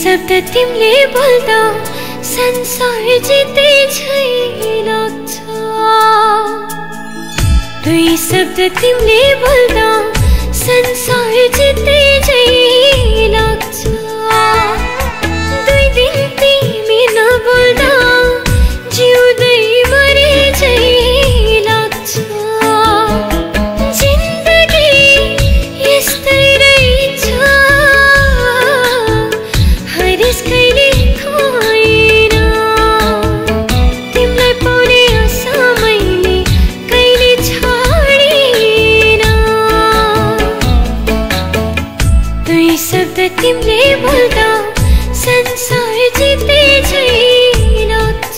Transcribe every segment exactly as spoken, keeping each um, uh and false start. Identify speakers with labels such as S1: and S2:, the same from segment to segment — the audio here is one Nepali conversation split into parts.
S1: शब्द तिमीले बोल्दा संसार जिते झै लाग्छ। दुई शब्द तिमीले बोल्दा संसार जिते झै लाग्छ। दुई दिन तिमी नबोल्दा जिउँदै मरे झै लाग्छ। जिन्दगी यस्तै रहेछ, हरेस कहिले खोइन। तिमीलाई पाउने आशा मैले कहिले छाडिन। दुई शब्द तिमीले बोल्दा संसार जिते झै लाग्छ।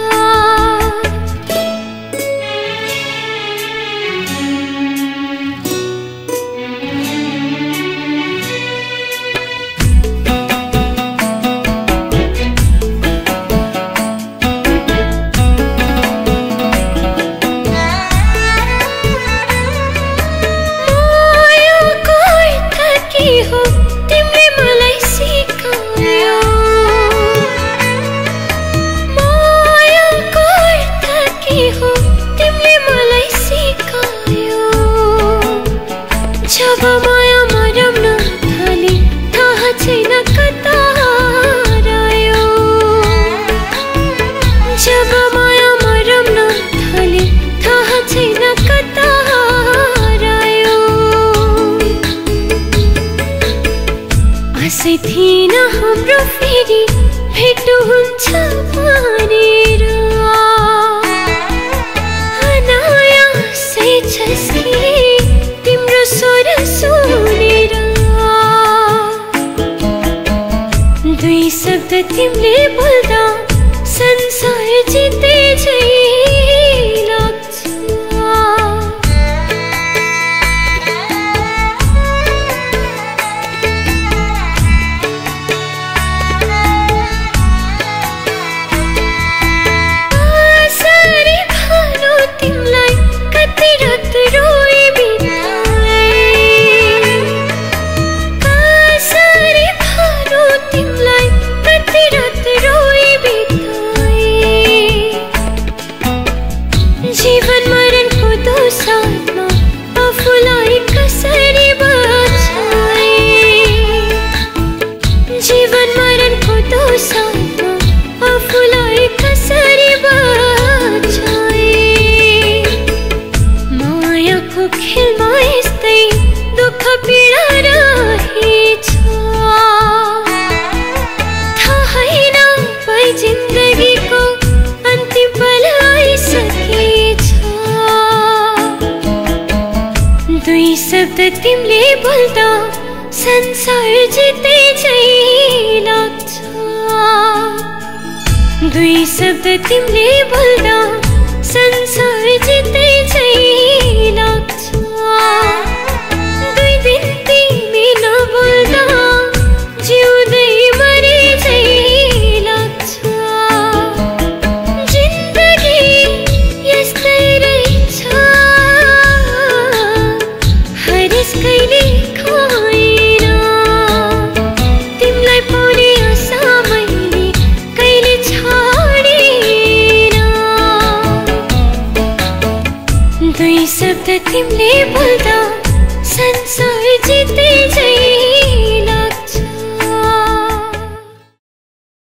S1: जब माया मरम नथाली थाहा छैन कता हरायो। जब माया मरम नथाली थाहा छैन कता हरायो। आशै थिएन हाम्रो फेरि भेट हुन्छ भनेर। अनायासै झस्किए तिम्रो स्वर सुनेर। दुई शब्द तिमीले बोल्दा संसार जिते झै लाग्छ। कसरी भालो तिमीलाई कति रात रोइ बिताए। कसरी भालो तिमीलाई कति रात रोइ बिताए। जीवन मरणको दोसाथमा आफूलाई कसरी बचाए। जीवन मरणको दोसाथमा आफूलाई कसरी बचाए। मायाको खेलमा यस्तै दुःख पीडा रहेछ। थाहै नपाई जिन्दगीको अन्तिम पल आइसकेछ। दुई शब्द तिमीले बोल्दा संसार जिते झै लाग्छ। दुई शब्द तिमीले बोल्दा संसार जिते झै लाग्छ। दुई दिन तिमी नबोल्दा जिउँदै मरे झै लाग्छ। जिन्दगी यस्तै रहेछ, हरेस कहिले खोइन। तिमीलाई पाउने आशा मैले कहिले छाडिन। दुई शब्द तिमीले बोल्दा संसार जिते झै